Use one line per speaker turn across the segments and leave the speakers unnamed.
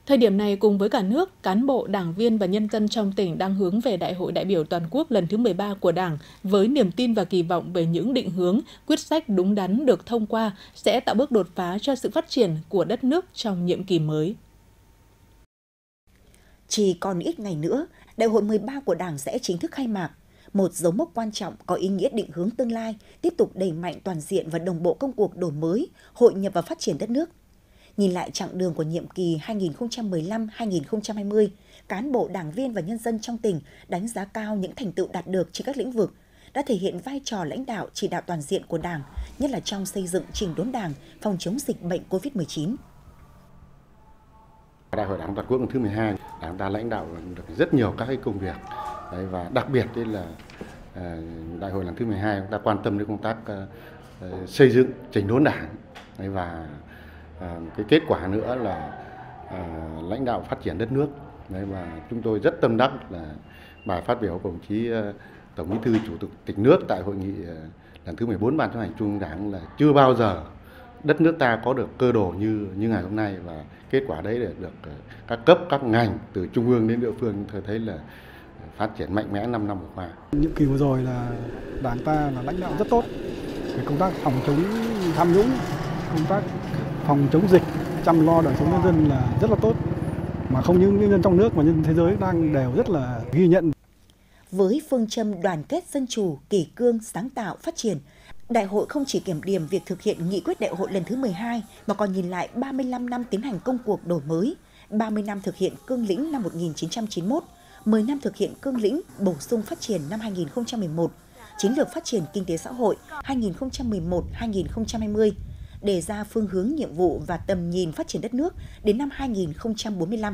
Thời điểm này, cùng với cả nước, cán bộ, đảng viên và nhân dân trong tỉnh đang hướng về Đại hội đại biểu toàn quốc lần thứ 13 của Đảng với niềm tin và kỳ vọng về những định hướng, quyết sách đúng đắn được thông qua sẽ tạo bước đột phá cho sự phát triển của đất nước trong nhiệm kỳ mới.
Chỉ còn ít ngày nữa, Đại hội 13 của Đảng sẽ chính thức khai mạc, một dấu mốc quan trọng có ý nghĩa định hướng tương lai, tiếp tục đẩy mạnh toàn diện và đồng bộ công cuộc đổi mới, hội nhập và phát triển đất nước. Nhìn lại chặng đường của nhiệm kỳ 2015-2020, cán bộ, đảng viên và nhân dân trong tỉnh đánh giá cao những thành tựu đạt được trên các lĩnh vực, đã thể hiện vai trò lãnh đạo chỉ đạo toàn diện của Đảng, nhất là trong xây dựng chỉnh đốn Đảng, phòng chống dịch bệnh COVID-19.
Đại hội Đảng toàn quốc lần thứ 12, Đảng ta lãnh đạo được rất nhiều các cái công việc. Đấy, và đặc biệt là đại hội lần thứ 12 chúng ta quan tâm đến công tác xây dựng chỉnh đốn Đảng. Đấy, và cái kết quả nữa là lãnh đạo phát triển đất nước. Đấy, và chúng tôi rất tâm đắc là bài phát biểu của đồng chí Tổng Bí thư Chủ tịch nước tại hội nghị lần thứ 14 Ban chấp hành Trung ương Đảng là chưa bao giờ đất nước ta có được cơ đồ như ngày hôm nay, và kết quả đấy được các cấp, các ngành từ trung ương đến địa phương tôi thấy là phát triển mạnh mẽ 5 năm vừa qua.
Nhiệm kỳ vừa rồi là Đảng ta là lãnh đạo rất tốt về công tác phòng chống tham nhũng, công tác phòng chống dịch, chăm lo đời sống nhân dân là rất là tốt, mà không những nhân dân trong nước mà nhân dân thế giới đang đều rất là ghi nhận.
Với phương châm đoàn kết dân chủ, kỷ cương, sáng tạo, phát triển, Đại hội không chỉ kiểm điểm việc thực hiện nghị quyết đại hội lần thứ 12 mà còn nhìn lại 35 năm tiến hành công cuộc đổi mới, 30 năm thực hiện cương lĩnh năm 1991, 10 năm thực hiện cương lĩnh bổ sung phát triển năm 2011, chiến lược phát triển kinh tế xã hội 2011-2020, đề ra phương hướng nhiệm vụ và tầm nhìn phát triển đất nước đến năm 2045.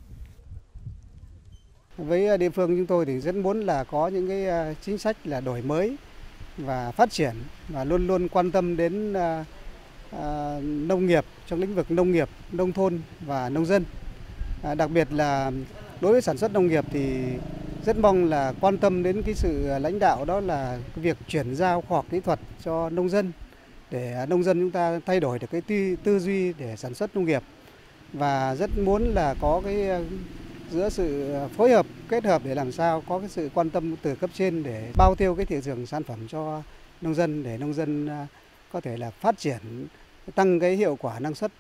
Với địa phương chúng tôi thì rất muốn là có những cái chính sách là đổi mới và phát triển, và luôn luôn quan tâm đến nông nghiệp, trong lĩnh vực nông nghiệp, nông thôn và nông dân. Đặc biệt là đối với sản xuất nông nghiệp thì rất mong là quan tâm đến cái sự lãnh đạo, đó là cái việc chuyển giao khoa học kỹ thuật cho nông dân, để nông dân chúng ta thay đổi được cái tư duy để sản xuất nông nghiệp, và rất muốn là có cái giữa sự phối hợp, kết hợp để làm sao có cái sự quan tâm từ cấp trên để bao tiêu cái thị trường sản phẩm cho nông dân, để nông dân có thể là phát triển, tăng cái hiệu quả năng suất.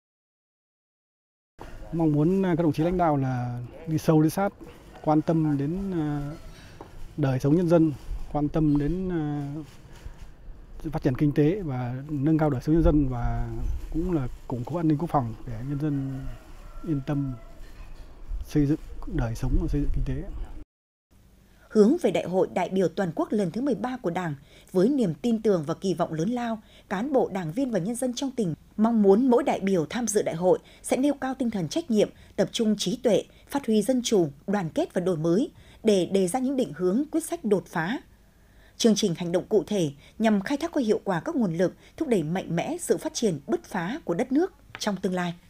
Mong muốn các đồng chí lãnh đạo là đi sâu đi sát, quan tâm đến đời sống nhân dân, quan tâm đến phát triển kinh tế và nâng cao đời sống nhân dân, và cũng là củng cố an ninh quốc phòng để nhân dân yên tâm xây dựng đời sống và xây dựng kinh tế.
Hướng về Đại hội đại biểu toàn quốc lần thứ 13 của Đảng, với niềm tin tưởng và kỳ vọng lớn lao, cán bộ, đảng viên và nhân dân trong tỉnh mong muốn mỗi đại biểu tham dự đại hội sẽ nêu cao tinh thần trách nhiệm, tập trung trí tuệ, phát huy dân chủ, đoàn kết và đổi mới để đề ra những định hướng, quyết sách đột phá. Chương trình hành động cụ thể nhằm khai thác có hiệu quả các nguồn lực, thúc đẩy mạnh mẽ sự phát triển bứt phá của đất nước trong tương lai.